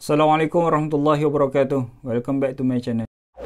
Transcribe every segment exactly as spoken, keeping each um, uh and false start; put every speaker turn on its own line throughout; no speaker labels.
Assalamualaikum warahmatullahi wabarakatuh. Welcome back to my channel.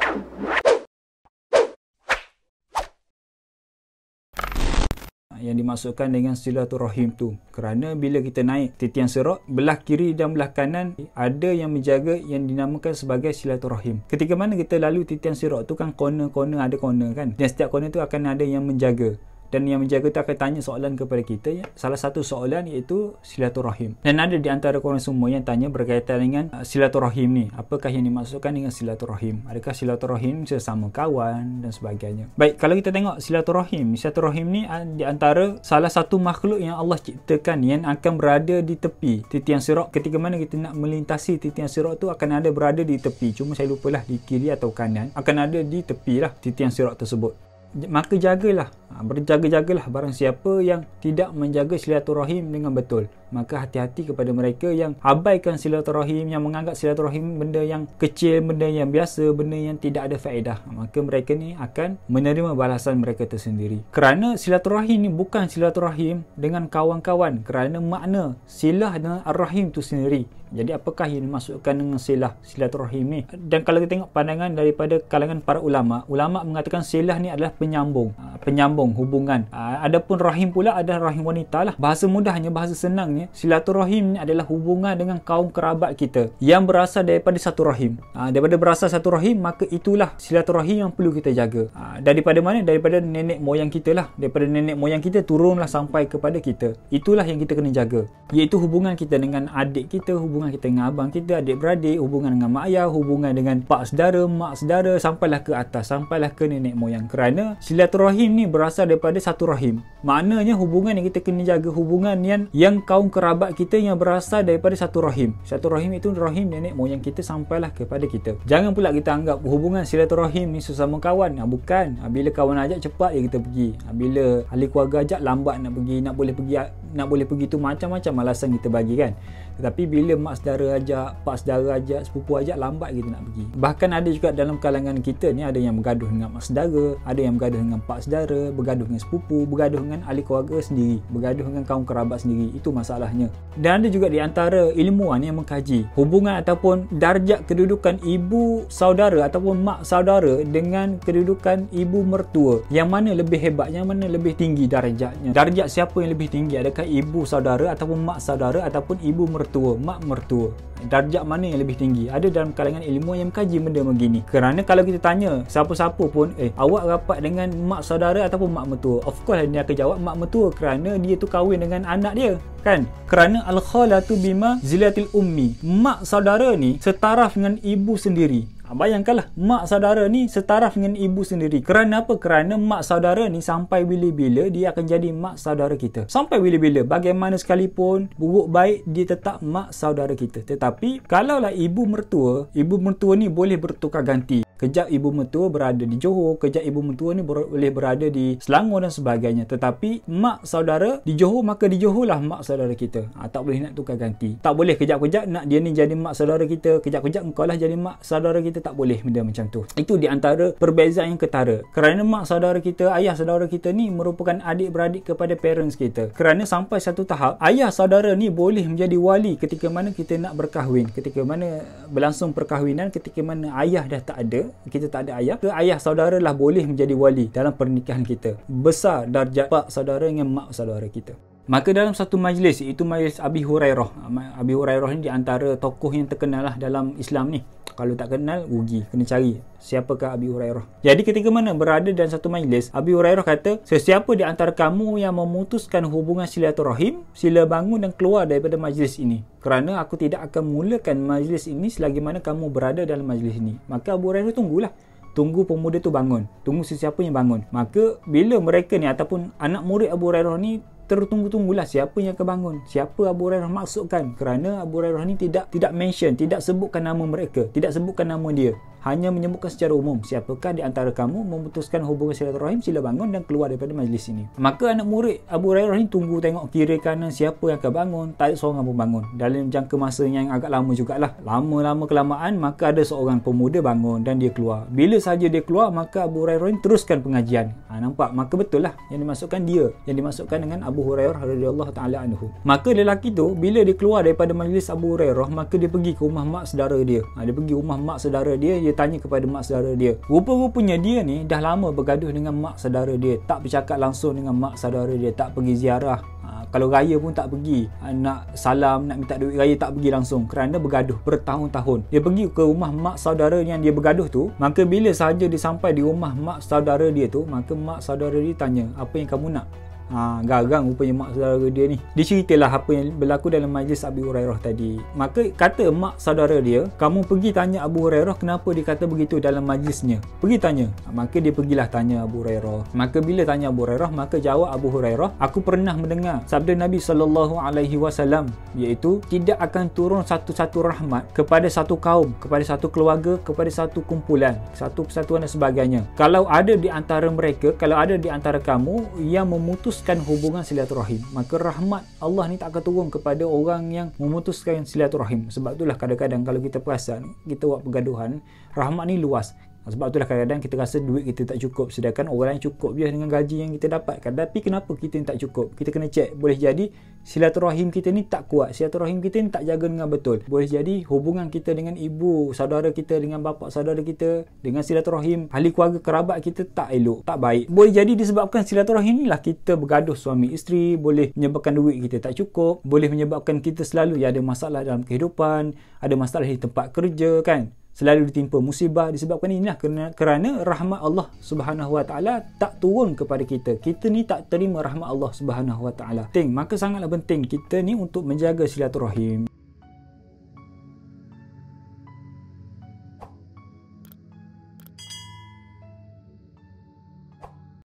Yang dimaksudkan dengan silaturahim tu, kerana bila kita naik titian sirat, belah kiri dan belah kanan ada yang menjaga yang dinamakan sebagai silaturahim. Ketika mana kita lalu titian sirat tu kan, corner-corner ada corner kan, dan setiap corner tu akan ada yang menjaga. Dan yang menjaga tu akan tanya soalan kepada kita, ya. Salah satu soalan iaitu silaturahim. Dan ada di antara korang semua yang tanya berkaitan dengan uh, silaturahim ni. Apakah yang dimaksudkan dengan silaturahim? Adakah silaturahim sesama kawan dan sebagainya? Baik, kalau kita tengok silaturahim, silaturahim ni uh, di antara salah satu makhluk yang Allah ciptakan yang akan berada di tepi titian sirat. Ketika mana kita nak melintasi titian sirat tu akan ada berada di tepi. Cuma saya lupalah di kiri atau kanan. Akan ada di tepi lah titian sirat tersebut. Maka jagalah, berjaga-jagalah barang siapa yang tidak menjaga silaturahim dengan betul. Maka hati-hati kepada mereka yang abaikan silaturahim, yang menganggap silaturahim benda yang kecil, benda yang biasa, benda yang tidak ada faedah. Maka mereka ni akan menerima balasan mereka tersendiri. Kerana silaturahim ni bukan silaturahim dengan kawan-kawan, kerana makna silah dengan ar-rahim tu sendiri. Jadi apakah yang dimaksudkan dengan silah silaturahim ni? Dan kalau kita tengok pandangan daripada kalangan para ulama, ulama mengatakan silah ni adalah penyambung, penyambung hubungan. Adapun rahim pula adalah rahim wanita lah. Bahasa mudahnya, bahasa senangnya, silaturahim ni adalah hubungan dengan kaum kerabat kita yang berasal daripada satu rahim. Daripada berasal satu rahim, maka itulah silaturahim yang perlu kita jaga. Daripada mana? Daripada nenek moyang kita lah. Daripada nenek moyang kita turunlah sampai kepada kita. Itulah yang kita kena jaga, iaitu hubungan kita dengan adik kita, hubungan kita dengan abang kita, adik-beradik, hubungan dengan mak ayah, hubungan dengan pak saudara, mak saudara, sampailah ke atas, sampailah ke nenek moyang. Kerana silaturahim ni berasal daripada satu rahim. Maknanya hubungan yang kita kena jaga, hubungan yang yang kaum kerabat kita yang berasal daripada satu rahim. Satu rahim itu rahim nenek moyang kita sampailah kepada kita. Jangan pula kita anggap hubungan silaturahim ni sesama kawan. Ha, bukan. Ha, bila kawan ajak cepat je kita pergi. Ha, bila ahli keluarga ajak lambat nak pergi, nak boleh pergi nak boleh pergi tu macam-macam alasan kita bagi kan. Tetapi bila mak saudara ajak, pak saudara ajak, sepupu ajak, lambat kita nak pergi. Bahkan ada juga dalam kalangan kita ni ada yang bergaduh dengan mak saudara, ada yang bergaduh dengan pak saudara, bergaduh dengan sepupu, bergaduh dengan ahli keluarga sendiri, bergaduh dengan kaum kerabat sendiri. Itu masalahnya. Dan ada juga di antara ilmuwan yang mengkaji hubungan ataupun darjat kedudukan ibu saudara ataupun mak saudara dengan kedudukan ibu mertua. Yang mana lebih hebat, yang mana lebih tinggi darjatnya? Darjat siapa yang lebih tinggi? Adakah ibu saudara ataupun mak saudara ataupun ibu mertua? Mertua, mak mertua, darjat mana yang lebih tinggi? Ada dalam kalangan ilmuwan yang mengkaji benda begini. Kerana kalau kita tanya siapa-siapa pun, eh awak rapat dengan mak saudara ataupun mak mertua, of course dia akan jawab mak mertua, kerana dia tu kahwin dengan anak dia kan. Kerana al-khalatu bima zilatil ummi, mak saudara ni setaraf dengan ibu sendiri. Bayangkanlah, mak saudara ni setaraf dengan ibu sendiri. Kerana apa? Kerana mak saudara ni sampai bila-bila dia akan jadi mak saudara kita. Sampai bila-bila, bagaimana sekalipun buruk baik, dia tetap mak saudara kita. Tetapi kalaulah ibu mertua, ibu mertua ni boleh bertukar ganti. Kejap ibu mertua berada di Johor, kejap ibu mertua ni boleh berada di Selangor dan sebagainya. Tetapi mak saudara di Johor, maka di Johor lah mak saudara kita. Ha, tak boleh nak tukar ganti. Tak boleh kejap-kejap nak dia ni jadi mak saudara kita, kejap-kejap engkau lah jadi mak saudara kita. Tak boleh benda macam tu. Itu di antara perbezaan yang ketara. Kerana mak saudara kita, ayah saudara kita ni merupakan adik-beradik kepada parents kita. Kerana sampai satu tahap, ayah saudara ni boleh menjadi wali ketika mana kita nak berkahwin. Ketika mana berlangsung perkahwinan, ketika mana ayah dah tak ada, kita tak ada ayah, ke ayah saudara lah boleh menjadi wali dalam pernikahan kita. Besar darjat pak saudara dengan mak saudara kita. Maka dalam satu majlis, iaitu majlis Abi Hurairah. Abi Hurairah ni di antara tokoh yang terkenal lah dalam Islam ni. Kalau tak kenal, rugi. Kena cari siapakah Abi Hurairah. Jadi ketika mana berada dalam satu majlis, Abi Hurairah kata, sesiapa di antara kamu yang memutuskan hubungan silaturahim, sila bangun dan keluar daripada majlis ini. Kerana aku tidak akan mulakan majlis ini selagi mana kamu berada dalam majlis ini. Maka Abu Hurairah tunggulah. Tunggu pemuda tu bangun. Tunggu sesiapa yang bangun. Maka bila mereka ni ataupun anak murid Abu Hurairah ni tertunggu-tunggulah siapa yang akan bangun, siapa Abu Hurairah maksudkan. Kerana Abu Hurairah ni tidak tidak mention, tidak sebutkan nama mereka, tidak sebutkan nama dia. hanya menyebutkan secara umum, siapakah di antara kamu memutuskan hubungan silaturahim, sila bangun dan keluar daripada majlis ini. Maka anak murid Abu Hurairah ni tunggu tengok kiri kanan siapa yang akan bangun. Tak ada seorang pun bangun. Dalam jangka masa yang agak lama jugalah, lama-lama kelamaan, maka ada seorang pemuda bangun dan dia keluar. Bila saja dia keluar, maka Abu Hurairah ni teruskan pengajian. Ha, nampak? Maka betul lah yang dimasukkan dia, yang dimasukkan dengan Abu Hurairah radhiyallahu taala anhu. Maka lelaki tu bila dia keluar daripada majlis Abu Hurairah, maka dia pergi ke rumah mak saudara dia. Ha, dia pergi rumah mak saudara dia, dia tanya kepada mak saudara dia. Rupa-rupanya dia ni dah lama bergaduh dengan mak saudara dia, tak bercakap langsung dengan mak saudara dia, tak pergi ziarah. Ha, kalau raya pun tak pergi. Ha, nak salam, nak minta duit raya tak pergi langsung kerana bergaduh bertahun-tahun. Dia pergi ke rumah mak saudara yang dia bergaduh tu. Maka bila sahaja dia sampai di rumah mak saudara dia tu, maka mak saudara dia tanya, apa yang kamu nak? Ha, garang rupanya mak saudara dia ni. Dia ceritalah apa yang berlaku dalam majlis Abu Hurairah tadi. Maka kata mak saudara dia, kamu pergi tanya Abu Hurairah kenapa dia kata begitu dalam majlisnya. Pergi tanya. Ha, maka dia pergilah tanya Abu Hurairah. Maka bila tanya Abu Hurairah, maka jawab Abu Hurairah, aku pernah mendengar sabda Nabi sallallahu alaihi wasallam, iaitu tidak akan turun satu-satu rahmat kepada satu kaum, kepada satu keluarga, kepada satu kumpulan, satu persatuan dan sebagainya, kalau ada di antara mereka, kalau ada di antara kamu yang memutus hubungan silaturahim, maka rahmat Allah ni tak akan turun kepada orang yang memutuskan silaturahim. Sebab itulah kadang-kadang kalau kita perasan, kita buat pergaduhan, rahmat ni luas. Sebab itulah kadang-kadang kita rasa duit kita tak cukup, sedangkan orang lain cukup je dengan gaji yang kita dapatkan. Tapi kenapa kita ni tak cukup? Kita kena cek. Boleh jadi silaturahim kita ni tak kuat, silaturahim kita ni tak jaga dengan betul. Boleh jadi hubungan kita dengan ibu saudara kita, dengan bapa saudara kita, dengan silaturahim ahli keluarga kerabat kita tak elok, tak baik. Boleh jadi disebabkan silaturahim inilah kita bergaduh suami isteri, boleh menyebabkan duit kita tak cukup, boleh menyebabkan kita selalu ada masalah dalam kehidupan, ada masalah di tempat kerja kan, selalu ditimpa musibah. Disebabkan inilah kerana, kerana rahmat Allah Subhanahu Wa Taala tak turun kepada kita. Kita ni tak terima rahmat Allah Subhanahu Wa Taala. Penting, maka sangatlah penting kita ni untuk menjaga silaturahim.